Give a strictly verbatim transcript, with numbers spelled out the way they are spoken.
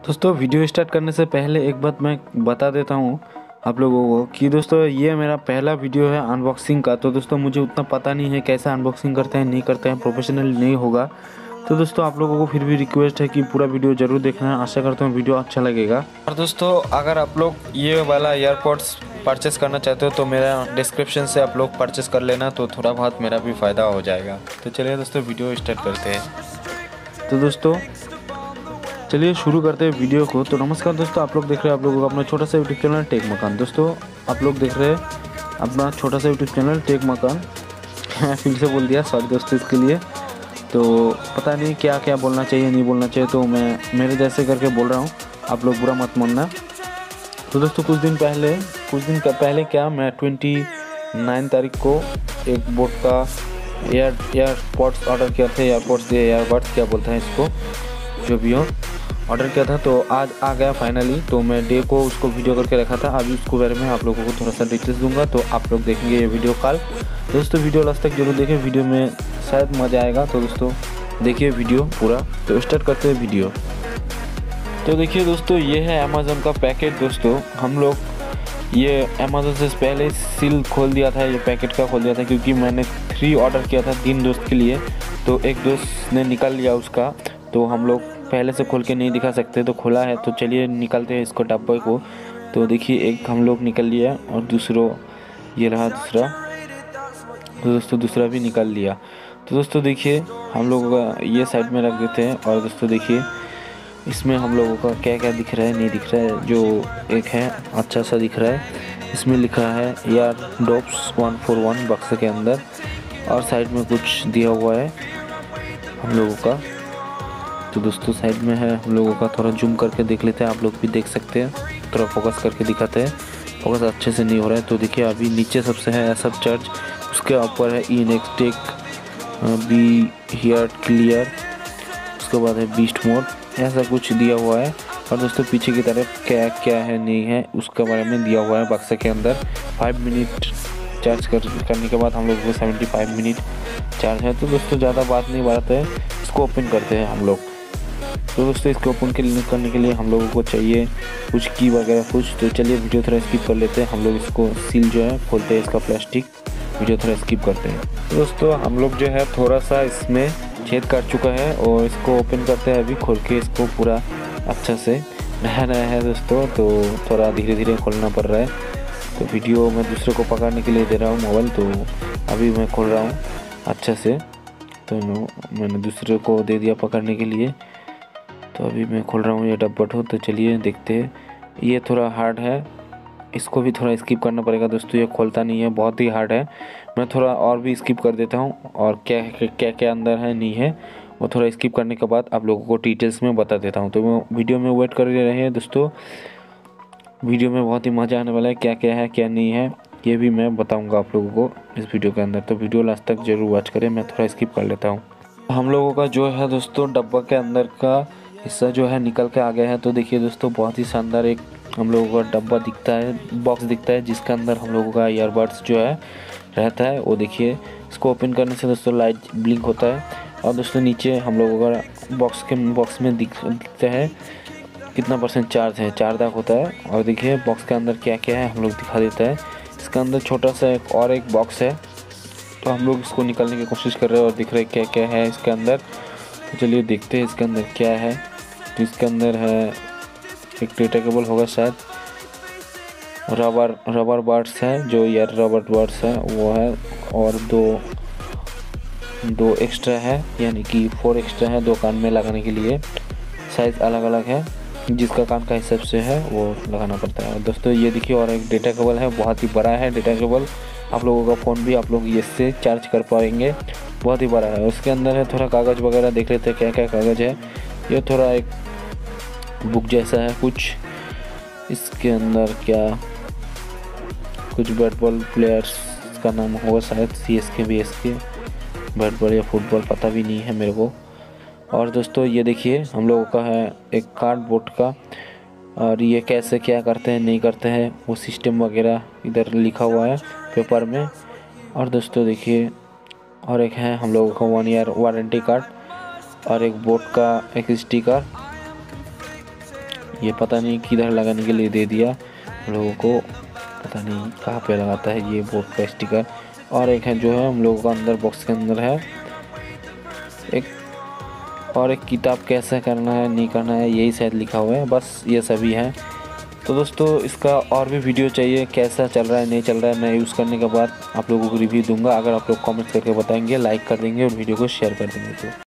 दोस्तों video start करने से पहले एक बात मैं बता देता हूँ आप लोगों को कि दोस्तों ये मेरा पहला वीडियो है अनबॉक्सिंग का। तो दोस्तों मुझे उतना पता नहीं है कैसे अनबॉक्सिंग करते हैं नहीं करते हैं, प्रोफेशनल नहीं होगा। तो दोस्तों आप लोगों को फिर भी रिक्वेस्ट है कि पूरा वीडियो ज़रूर देखना है। आशा करता हूँ वीडियो अच्छा लगेगा। और दोस्तों अगर आप लोग ये वाला एयरपोर्ट्स परचेस करना चाहते हो तो मेरा डिस्क्रिप्शन से आप लोग परचेस कर लेना, तो थोड़ा बहुत मेरा भी फ़ायदा हो जाएगा। तो चलिए दोस्तों वीडियो स्टार्ट करते हैं। तो दोस्तों चलिए शुरू करते हैं वीडियो को। तो नमस्कार दोस्तों, आप लोग देख रहे हैं आप लोगों का अपना छोटा सा यूट्यूब चैनल टेक मकान। दोस्तों आप लोग देख रहे हैं अपना छोटा सा यूट्यूब चैनल टेक मकान। मैं फिर से बोल दिया, सॉरी दोस्तों इसके लिए। तो पता नहीं क्या क्या बोलना चाहिए नहीं बोलना चाहिए, तो मैं मेरे जैसे करके बोल रहा हूँ, आप लोग बुरा मत मानना। तो दोस्तों कुछ दिन पहले कुछ दिन का पहले क्या मैं ट्वेंटी नाइन तारीख को एक बोट का एयर एयरपॉड्स ऑर्डर किया था। एयरपॉड्स एयरबड्स क्या बोलते हैं इसको, जो भी हो, ऑर्डर किया था। तो आज आ गया फाइनली। तो मैं डे को उसको वीडियो करके रखा था। अभी उसको बारे में आप लोगों को थोड़ा सा डिटेल्स दूंगा, तो आप लोग देखेंगे ये वीडियो कॉल। दोस्तों वीडियो लास्ट तक जरूर देखें, वीडियो में शायद मज़ा आएगा। तो दोस्तों देखिए वीडियो पूरा। तो स्टार्ट करते हैं वीडियो। तो देखिए दोस्तों ये है अमेज़न का पैकेट। दोस्तों हम लोग ये अमेज़न से पहले सील खोल दिया था, ये पैकेट का खोल दिया था, क्योंकि मैंने थ्री ऑर्डर किया था तीन दोस्त के लिए। तो एक दोस्त ने निकाल लिया उसका, तो हम लोग पहले से खोल के नहीं दिखा सकते। तो खुला है, तो चलिए निकालते हैं इसको डब्बे को। तो देखिए एक हम लोग निकल लिया और दूसरा ये रहा दूसरा। तो दोस्तों दूसरा भी निकाल लिया। तो दोस्तों देखिए हम लोग ये साइड में रख देते हैं। और दोस्तों देखिए इसमें हम लोगों का क्या क्या दिख रहा है नहीं दिख रहा है। जो एक है अच्छा सा दिख रहा है, इसमें लिखा है यार डॉप्स वन फोर वन बक्से के अंदर। और साइड में कुछ दिया हुआ है हम लोगों का। तो दोस्तों साइड में है हम लोगों का, थोड़ा जूम करके देख लेते हैं, आप लोग भी देख सकते हैं। थोड़ा फोकस करके दिखाते हैं, फोकस अच्छे से नहीं हो रहा है। तो देखिए अभी नीचे सबसे है सब चर्च, उसके ऊपर है ई नेक्स्ट टेक बी हियर क्लियर, उसके बाद है बीस्ट मोड, ऐसा कुछ दिया हुआ है। और दोस्तों पीछे की तरफ क्या क्या है नहीं है उसके बारे में दिया हुआ है बक्से के अंदर। फाइव मिनट चार्ज कर करने के बाद हम लोग को सेवेंटी फाइव मिनट चार्ज है। तो दोस्तों ज़्यादा बात नहीं बढ़ाते हैं, इसको ओपन करते हैं हम लोग। तो दोस्तों इसको ओपन के लिए करने के लिए हम लोगों को चाहिए कुछ की वगैरह कुछ। तो चलिए वीडियो थोड़ा स्किप कर लेते हैं। हम लोग इसको सील जो है खोलते हैं इसका प्लास्टिक, वीडियो थोड़ा स्किप करते हैं। तो दोस्तों हम लोग जो है थोड़ा सा इसमें छेद काट चुका है और इसको ओपन करते हैं अभी खोल के। इसको पूरा अच्छा से नया नया है दोस्तों, तो थोड़ा धीरे धीरे खोलना पड़ रहा है। तो वीडियो मैं दूसरे को पकड़ने के लिए दे रहा हूँ मोबाइल, तो अभी मैं खोल रहा हूँ अच्छा से। तो मैंने दूसरे को दे दिया पकड़ने के लिए, तो अभी मैं खोल रहा हूँ ये डब्बा। तो चलिए देखते हैं। ये थोड़ा हार्ड है, इसको भी थोड़ा स्किप करना पड़ेगा दोस्तों, ये खोलता नहीं है, बहुत ही हार्ड है। मैं थोड़ा और भी स्किप कर देता हूँ और क्या क्या क्या अंदर है नहीं है वो थोड़ा स्किप करने के बाद आप लोगों को डिटेल्स में बता देता हूँ। तो मैं वीडियो में वेट कर रहे हैं दोस्तों, वीडियो में बहुत ही मज़ा आने वाला है। क्या क्या है क्या नहीं है ये भी मैं बताऊँगा आप लोगों को इस वीडियो के अंदर। तो वीडियो लास्ट तक जरूर वॉच करें, मैं थोड़ा स्किप कर लेता हूँ। हम लोगों का जो है दोस्तों डब्बा के अंदर का हिस्सा जो है निकल के आ गया है। तो देखिए दोस्तों बहुत ही शानदार एक हम लोगों का डब्बा दिखता है, बॉक्स दिखता है, जिसके अंदर हम लोगों का ईयरबड्स जो है रहता है। वो देखिए इसको ओपन करने से दोस्तों लाइट ब्लिंक होता है। और दोस्तों नीचे हम लोगों का बॉक्स के बॉक्स में दिख दिखता है कितना परसेंट चार्ज है, चार तक होता है। और देखिए बॉक्स के अंदर क्या क्या है हम लोग दिखा देता है। इसके अंदर छोटा सा एक और एक बॉक्स है, तो हम लोग इसको निकालने की कोशिश कर रहे हैं और दिख रहे क्या क्या है इसके अंदर। तो चलिए देखते हैं इसके अंदर क्या है। तो इसके अंदर है एक डेटा केबल होगा शायद, रबर रबर बड्स है, जो यार रबर बड्स है वो है, और दो दो एक्स्ट्रा है, यानी कि फोर एक्स्ट्रा है दो कान में लगाने के लिए। साइज़ अलग अलग है, जिसका कान का हिसाब से है वो लगाना पड़ता है। दोस्तों ये देखिए और एक डेटा केबल है, बहुत ही बड़ा है डेटा केबल। आप लोगों का फ़ोन भी आप लोग इससे चार्ज कर पाएंगे, बहुत ही बड़ा है। उसके अंदर है थोड़ा कागज़ वगैरह, देख लेते हैं क्या क्या कागज़ है। ये थोड़ा एक बुक जैसा है कुछ, इसके अंदर क्या कुछ बैट बॉल प्लेयर्स का नाम होगा शायद, C S K B S K, bat ball या फुटबॉल पता भी नहीं है मेरे को। और दोस्तों ये देखिए हम लोगों का है एक कार्डबोर्ड का, और ये कैसे क्या करते हैं नहीं करते हैं वो सिस्टम वगैरह इधर लिखा हुआ है पेपर में। और दोस्तों देखिए और एक है हम लोगों का वन ईयर वारंटी कार्ड, और एक बोट का एक स्टिकर, ये पता नहीं किधर लगाने के लिए दे दिया हम लोगों को, पता नहीं कहाँ पे लगाता है ये बोर्ड का स्टिकर। और एक है जो है हम लोगों का अंदर बॉक्स के अंदर है एक, और एक किताब कैसे करना है नहीं करना है यही शायद लिखा हुआ है, बस ये सभी है। तो दोस्तों इसका और भी वीडियो चाहिए, कैसा चल रहा है नहीं चल रहा है, मैं यूज़ करने के बाद आप लोगों को रिव्यू दूंगा। अगर आप लोग कमेंट करके बताएंगे, लाइक कर देंगे और वीडियो को शेयर कर देंगे तो